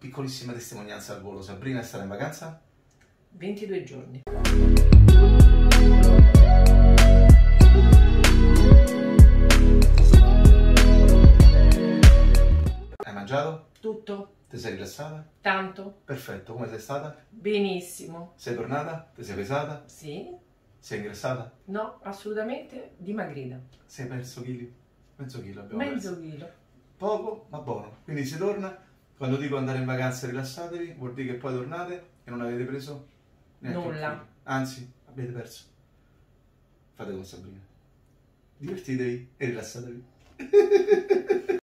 Piccolissima testimonianza al volo. Sabrina è stata in vacanza? 22 giorni. Hai mangiato? Tutto? Ti sei rilassata? Tanto? Perfetto, come sei stata? Benissimo. Sei tornata? Ti sei pesata? Sì? Sei ingrassata? No, assolutamente dimagrita. Sei perso chili? Mezzo chilo abbiamo Mezzo perso. chilo. Poco ma buono. Quindi si torna. Quando dico andare in vacanza rilassatevi, vuol dire che poi tornate e non avete preso neanche un Nulla. chilo. Anzi, avete perso. Fate con Sabrina. Divertitevi e rilassatevi.